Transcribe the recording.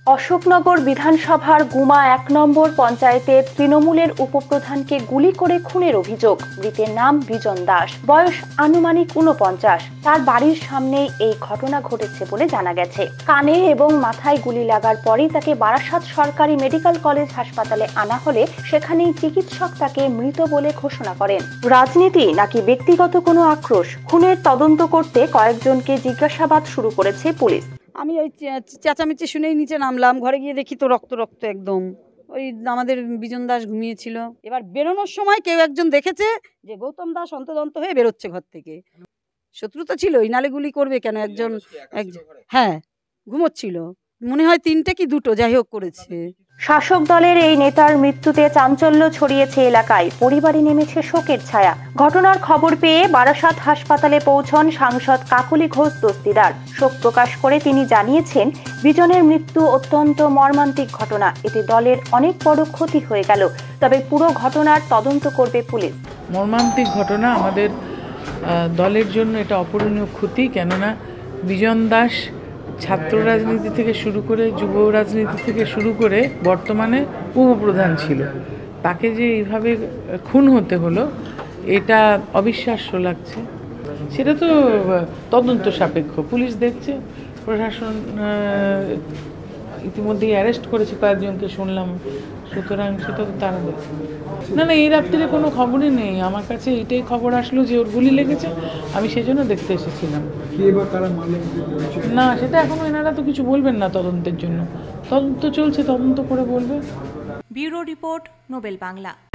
অশোকনগর বিধানসভার গুমা ১ নম্বর পঞ্চায়েতের তৃণমূলের উপপ্রধানকে গুলি করে খুনের অভিযোগ। মৃতের নাম বিজন দাস, বয়স আনুমানিক ৪৯। তার বাড়ির সামনেই এই ঘটনা ঘটেছে বলে জানা গেছে। কানে এবং মাথায় গুলি লাগার পরই তাকে বারাসাত সরকারি মেডিকেল কলেজ হাসপাতালে আনা হলে সেখানেই চিকিৎসক তাকে মৃত বলে ঘোষণা করেন। রাজনীতি নাকি ব্যক্তিগত কোনো আক্রোশ? খুনের তদন্ত করতে কয়েকজনকে জিজ্ঞাসাবাদ শুরু করেছে পুলিশ। আমি ওই চেঁচামেচি শুনেই নিচে নামলাম, ঘরে গিয়ে দেখি তো রক্ত রক্ত একদম। ওই আমাদের বিজন দাস ঘুমিয়েছিল। এবার বেরোনোর সময় কেউ একজন দেখেছে যে গৌতম দাস অন্তদন্ত হয়ে বেরোচ্ছে ঘর থেকে। শত্রু তো ছিলই, নালে গুলি করবে কেন? একজন হ্যাঁ ঘুমোচ্ছিল, মনে হয় ৩টে কি ২টো, যাই হোক করেছে। শাসক দলের এই নেতার মৃত্যুতে চাঞ্চল্য ছড়িয়েছে এলাকায়, পরিবারে নেমেছে শোকের ছায়া। ঘটনার খবর পেয়ে বারাসাত হাসপাতালে পৌঁছন সাংসদ কাকলি ঘোষ দস্তিদার। শোক প্রকাশ করে তিনি জানিয়েছেন, বিজনের মৃত্যু অত্যন্ত মর্মান্তিক ঘটনা। এতে দলের অনেক বড় ক্ষতি হয়ে গেল, তবে পুরো ঘটনার তদন্ত করবে পুলিশ। মর্মান্তিক ঘটনা, আমাদের দলের জন্য এটা অপূরণীয় ক্ষতি। কেননা বিজন দাস ছাত্র রাজনীতি থেকে শুরু করে যুব রাজনীতি থেকে শুরু করে বর্তমানে উপপ্রধান ছিল। তাকে যে এইভাবে খুন হতে হলো, এটা অবিশ্বাস্য লাগছে। সেটা তো তদন্ত সাপেক্ষ, পুলিশ দেখছে, প্রশাসন ইতিমধ্যেই অ্যারেস্ট করেছে কয়েকজনকে শুনলাম, সুতরাং সেটা তো তারা দেখছে। না, এই রাত্রিরে কোনো খবরই নেই আমার কাছে। এটাই খবর আসলো যে ওর গুলি লেগেছে, আমি সেজন্য দেখতে এসেছিলাম। না, সেটা এখনো এনারা তো কিছু বলবেন না তদন্তের জন্য। তদন্ত চলছে, তদন্ত করে বলবে। ব্যুরো রিপোর্ট, নোবেল বাংলা।